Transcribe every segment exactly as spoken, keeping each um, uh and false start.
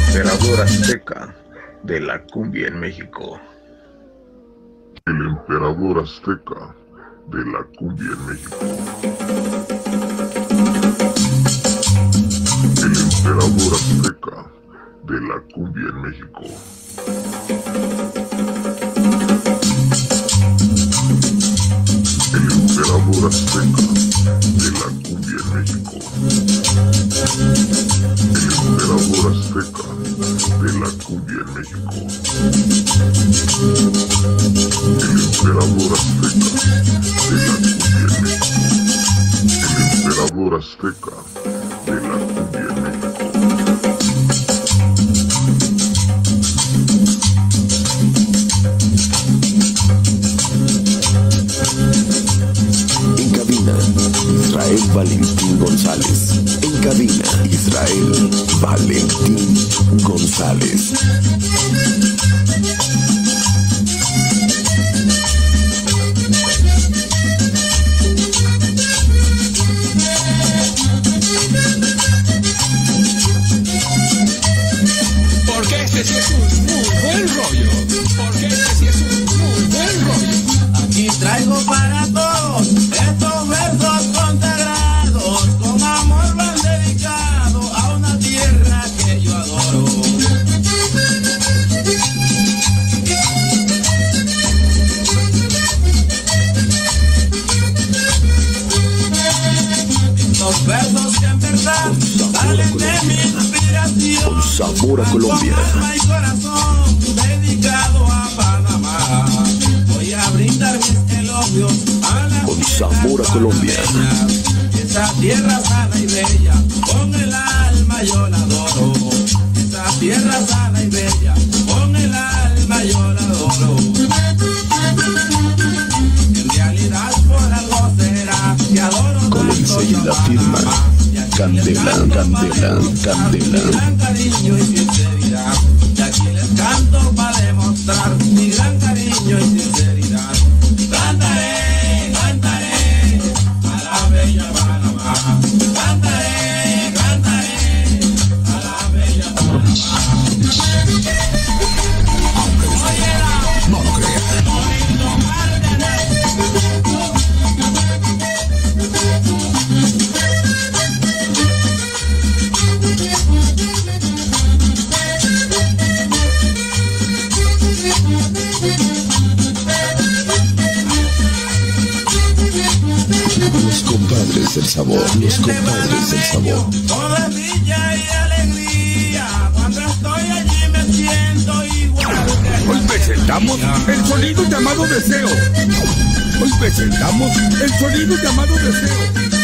emperador azteca de la cumbia en México. El emperador azteca de la cumbia en México. El emperador azteca de la cumbia en México. El emperador azteca de la cumbia en México. El emperador azteca de la cumbia en México. El emperador azteca de la cumbia en México. El emperador azteca de la cumbia en México. En cabina, Israel Valentín González. En cabina, Israel Valentín González. Porque este sí es un muy buen rollo. Porque este sí es un muy buen rollo. Aquí traigo para todos estos versos consagrados, con amor van dedicado a una tierra que yo adoro. Estos versos que en verdad salen de mi inspiración, Con sabor a Colombia. con alma y corazón, dedicado a Panamá. Voy a brindar mis elogios a la Con tierra sabor a Colombia. panameña. Esa tierra sana y bella, con el alma yo la adoro. Esa tierra sana y bella, con el alma yo la adoro. En realidad por algo será que adoro Con tanto enseguida yo a firma Panamá. Y aquí Candela, les canto Candela, para demostrar Candela. mi gran cariño y sinceridad. Y aquí les canto para demostrar mi gran cariño y sinceridad. Cantaré, cantaré a la bella Panamá. Cantaré, cantaré a la bella Panamá. No lo creas. Bonito Cárdenas. Los compadres del sabor. Los compadres del sabor. Todo es dicha y alegría. Cuando estoy allí me siento igual que Hoy presentamos el sonido llamado deseo. Hoy presentamos el sonido llamado deseo.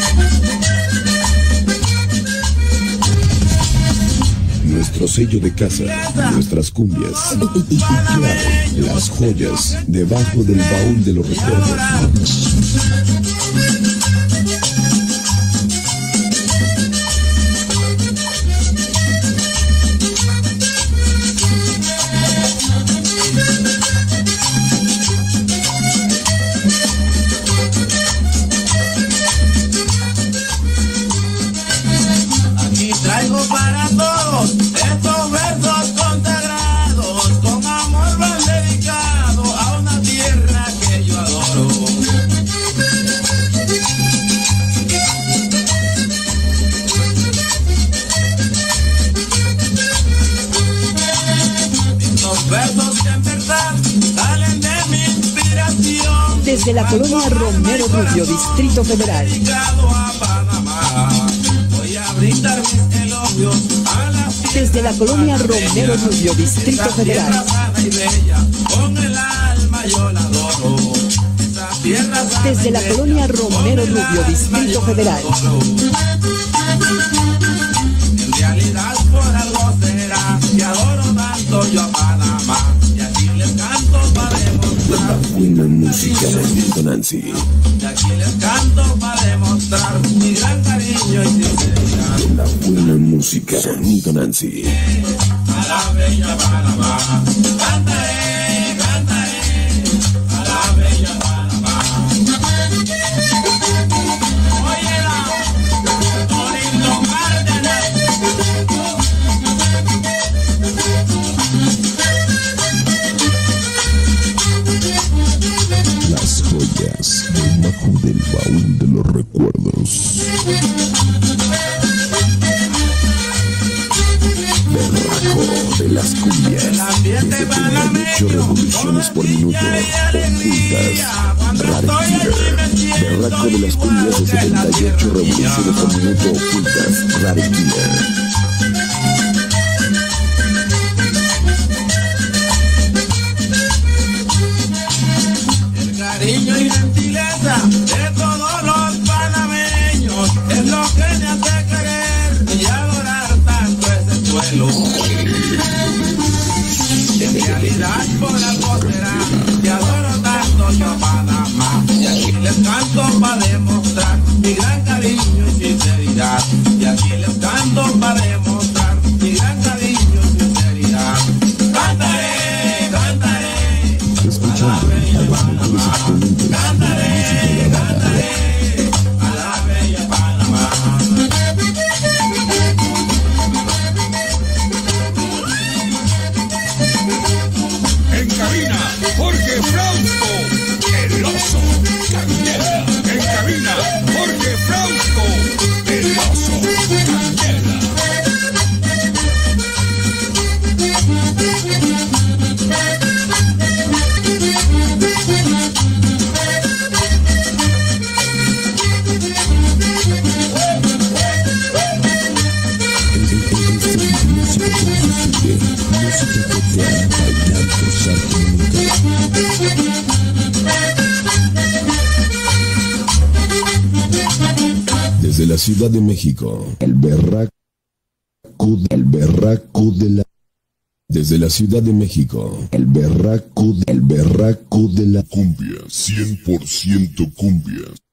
Nuestro sello de casa, nuestras cumbias y, y- y claro, las joyas debajo del baúl de los recuerdos. Aquí traigo para todos estos versos consagrados, con amor van dedicado a una tierra que yo adoro. Estos versos que en verdad salen de mi inspiración, Desde la colonia Romero Rubio, Distrito Federal. dedicado a Panamá. Voy a brindar mis elogios a la Desde la colonia Romero Rubio, Distrito esa tierra Federal. sana y bella, con el alma yo la adoro. Esa tierra sana Desde y la bella, colonia con Romero el Rubio, alma Distrito yo la Federal. adoro. En realidad por algo será que adoro tanto yo a Panamá. Y aquí les canto para demostrar. Buena música, Sonido Nancy. Y aquí les canto para demostrar mi gran cariño y sinceridad. La buena música, Sonido Nancy. A la bella Panamá. Cantaré, cantaré a la bella Panamá. Óyela, Torito Cárdenas. Las cumbias de setenta y ocho revoluciones por minuto, ocultas, Rariquía. Berraco de las cumbias de setenta y ocho revoluciones por minuto, ocultas, Rariquía. Cariño y gentileza de todos los panameños es lo que me hace querer y adorar tanto ese suelo. En realidad por algo será que adoro tanto yo a Panamá, y aquí les canto para demostrar mi gran cariño y sinceridad, y aquí les canto para demostrar mi gran cariño y sinceridad. Cantaré, cantaré, Escuchando a los mejores exponentes de la música grabada. a la bella Panamá. En cabina, Jorge Frausto, el oso Candela. En cabina, Jorge Frausto, el oso Candela. Música que te hará bailar, gozar como nunca. Desde la Ciudad de México, el berraco, el berraco de la... Desde la Ciudad de México, el berraco, el berraco de la cumbia, cien por ciento cumbia.